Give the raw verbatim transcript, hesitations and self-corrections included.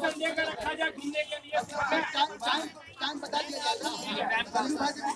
Sunday का रखा जाए घूमने के लिए, टाइम टाइम बता दिया जाएगा।